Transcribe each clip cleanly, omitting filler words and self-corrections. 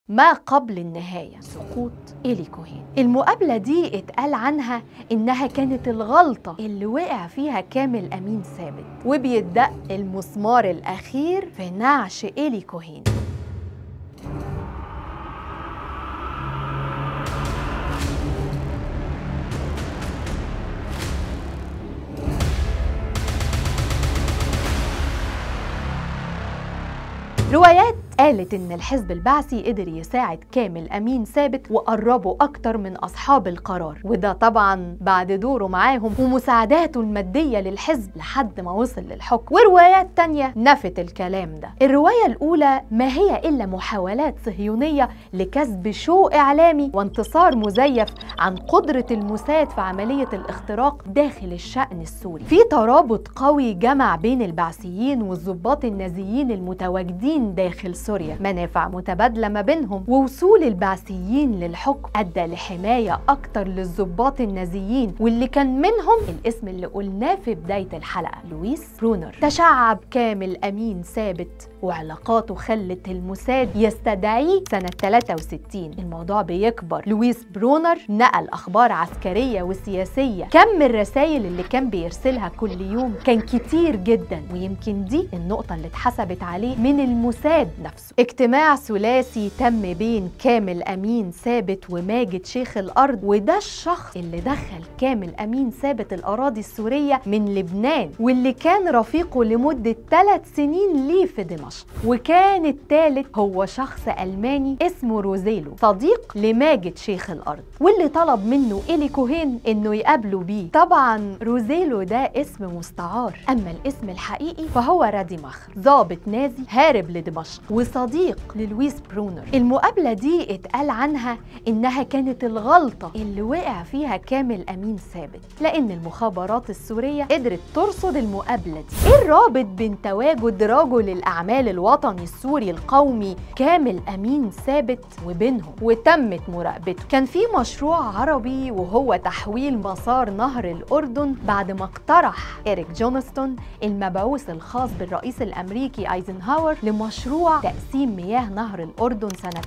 ما قبل النهاية، سقوط إيلي كوهين. المقابلة دي اتقال عنها إنها كانت الغلطة اللي وقع فيها كامل أمين ثابت، وبيدق المسمار الأخير في نعش إيلي كوهين. روايات قالت إن الحزب البعثي قدر يساعد كامل أمين ثابت وقربه أكتر من أصحاب القرار، وده طبعاً بعد دوره معاهم ومساعداته المادية للحزب لحد ما وصل للحكم. وروايات تانية نفت الكلام ده. الرواية الأولى ما هي إلا محاولات صهيونية لكسب شو إعلامي وانتصار مزيف عن قدرة الموساد في عملية الاختراق داخل الشأن السوري. في ترابط قوي جمع بين البعثيين والضباط النازيين المتواجدين داخل سوريا، منافع متبادلة ما بينهم، ووصول البعثيين للحكم أدى لحماية أكتر للضباط النازيين، واللي كان منهم الاسم اللي قلناه في بداية الحلقة، لويس برونر. تشعب كامل أمين ثابت وعلاقاته خلت الموساد يستدعيه سنة 63. الموضوع بيكبر. لويس برونر نقل أخبار عسكرية وسياسية. كم الرسائل اللي كان بيرسلها كل يوم كان كتير جدا، ويمكن دي النقطة اللي اتحسبت عليه من الموساد نفسه. اجتماع ثلاثي تم بين كامل أمين ثابت وماجد شيخ الأرض، وده الشخص اللي دخل كامل أمين ثابت الأراضي السورية من لبنان، واللي كان رفيقه لمدة 3 سنين ليه في دمشق. وكان الثالث هو شخص ألماني اسمه روزيلو، صديق لماجد شيخ الأرض، واللي طلب منه إيلي كوهين إنه يقابله بيه. طبعا روزيلو ده اسم مستعار، أما الاسم الحقيقي فهو راديماخ، ضابط نازي هارب لدمشق وصديق للويس برونر. المقابلة دي اتقال عنها إنها كانت الغلطة اللي وقع فيها كامل أمين ثابت، لأن المخابرات السورية قدرت ترصد المقابلة دي. إيه الرابط بين تواجد رجل الأعمال الوطني السوري القومي كامل أمين ثابت وبينهم؟ وتمت مراقبته. كان في مشروع عربي وهو تحويل مسار نهر الأردن بعد ما اقترح إريك جونستون المبعوث الخاص بالرئيس الأمريكي أيزنهاور لمشروع تقسيم مياه نهر الأردن سنة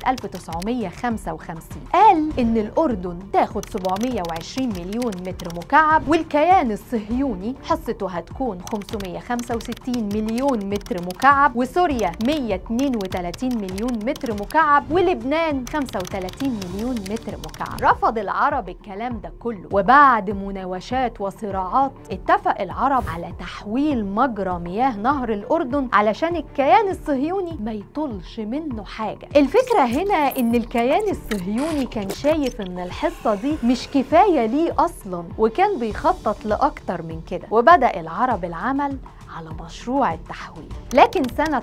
1955. قال إن الأردن تاخد 720 مليون متر مكعب، والكيان الصهيوني حصته هتكون 565 مليون متر مكعب، وسوريا 132 مليون متر مكعب، ولبنان 35 مليون متر مكعب. رفض العرب الكلام ده كله، وبعد مناوشات وصراعات اتفق العرب على تحويل مجرى مياه نهر الأردن علشان الكيان الصهيوني ما يطلش منه حاجة. الفكرة هنا ان الكيان الصهيوني كان شايف ان الحصة دي مش كفاية ليه اصلا، وكان بيخطط لأكتر من كده، وبدأ العرب العمل على مشروع التحويل. لكن سنة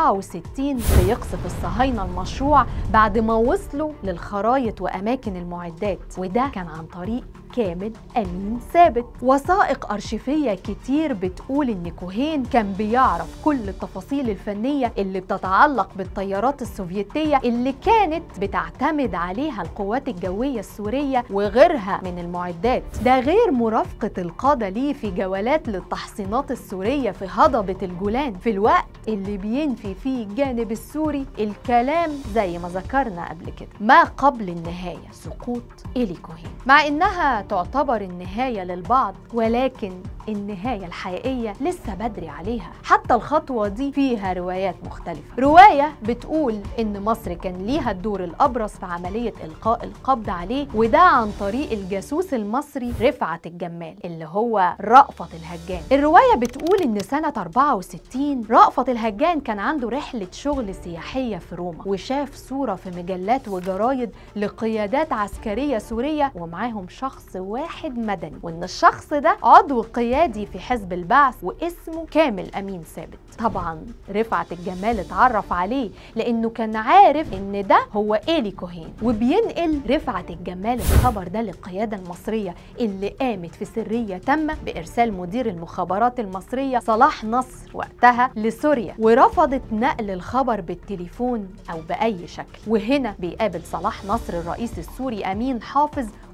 64 بيقصف الصهاينة المشروع بعد ما وصلوا للخرايط وأماكن المعدات، وده كان عن طريق كامل أمين ثابت. وثائق أرشيفية كتير بتقول إن كوهين كان بيعرف كل التفاصيل الفنية اللي بتتعلق بالطيارات السوفيتية اللي كانت بتعتمد عليها القوات الجوية السورية وغيرها من المعدات. ده غير مرافقة القادة ليه في جولات للتحصينات السورية في هضبة الجولان في الوقت اللي بينفي فيه الجانب السوري الكلام زي ما ذكرنا قبل كده. ما قبل النهاية، سقوط إيلي كوهين. مع إنها تعتبر النهاية للبعض، ولكن النهاية الحقيقية لسه بدري عليها. حتى الخطوة دي فيها روايات مختلفة. رواية بتقول إن مصر كان ليها الدور الأبرز في عملية إلقاء القبض عليه، وده عن طريق الجاسوس المصري رفعت الجمال اللي هو رأفت الهجان. الرواية بتقول إن سنة 64 رأفت الهجان كان عنده رحلة شغل سياحية في روما، وشاف صورة في مجلات وجرايد لقيادات عسكرية سورية ومعاهم شخص واحد مدني، وإن الشخص ده عضو قيادي في حزب البعث واسمه كامل أمين ثابت. طبعا رفعت الجمال اتعرف عليه لأنه كان عارف إن ده هو إيلي كوهين، وبينقل رفعت الجمال الخبر ده للقيادة المصرية اللي قامت في سرية تامة بإرسال مدير المخابرات المصرية صلاح نصر وقتها لسوريا، ورفضت نقل الخبر بالتليفون أو بأي شكل. وهنا بيقابل صلاح نصر الرئيس السوري أمين حافظ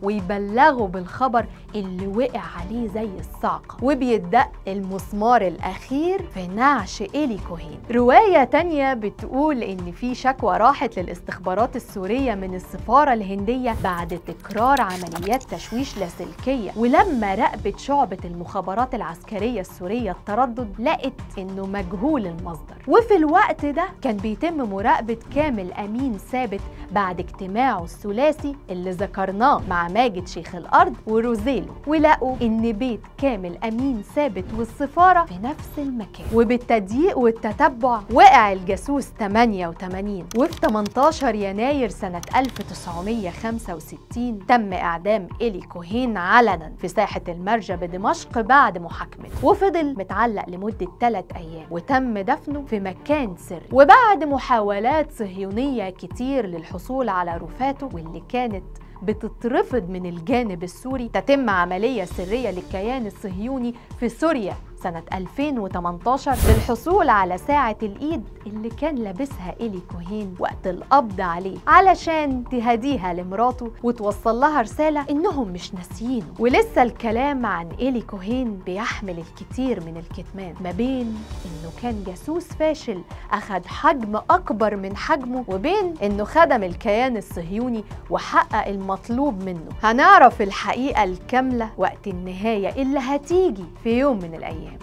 ويبلغوا بالخبر اللي وقع عليه زي الصعقة، وبيدق المسمار الأخير في نعش إيلي كوهين. رواية تانية بتقول إن في شكوى راحت للاستخبارات السورية من السفارة الهندية بعد تكرار عمليات تشويش لاسلكية، ولما راقبت شعبة المخابرات العسكرية السورية التردد لقت إنه مجهول المصدر. وفي الوقت ده كان بيتم مراقبة كامل أمين ثابت بعد اجتماعه الثلاثي اللي ذكرناه مع ماجد شيخ الأرض وروزيلو، ولقوا إن بيت كامل أمين ثابت والسفارة في نفس المكان. وبالتضييق والتتبع وقع الجاسوس 88، وفي 18 يناير سنة 1965 تم إعدام إيلي كوهين علنا في ساحة المرجى بدمشق بعد محاكمته، وفضل متعلق لمدة 3 أيام، وتم دفنه في مكان سري. وبعد محاولات صهيونية كتير للحصول على رفاته واللي كانت بتترفض من الجانب السوري، تتم عملية سرية للكيان الصهيوني في سوريا سنة 2018 للحصول على ساعة الإيد اللي كان لابسها إيلي كوهين وقت القبض عليه، علشان تهديها لمراته وتوصل لها رسالة إنهم مش ناسيينه. ولسه الكلام عن إيلي كوهين بيحمل الكثير من الكتمان، ما بين إنه كان جاسوس فاشل أخد حجم أكبر من حجمه، وبين إنه خدم الكيان الصهيوني وحقق المطلوب منه. هنعرف الحقيقة الكاملة وقت النهاية اللي هتيجي في يوم من الأيام.